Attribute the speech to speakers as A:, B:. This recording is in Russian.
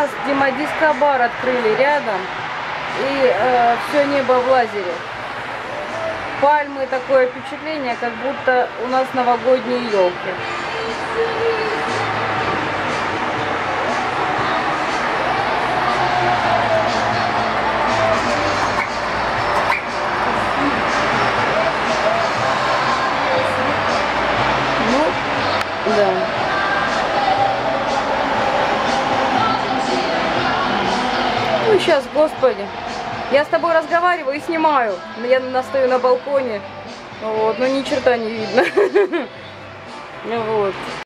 A: нас, Дима, дискобар открыли рядом. И все небо в лазере. Пальмы, такое впечатление, как будто у нас новогодние елки. Ну, да. Ну, сейчас, Господи. Я с тобой разговариваю и снимаю. Я стою на балконе. Вот, но ни черта не видно. Вот.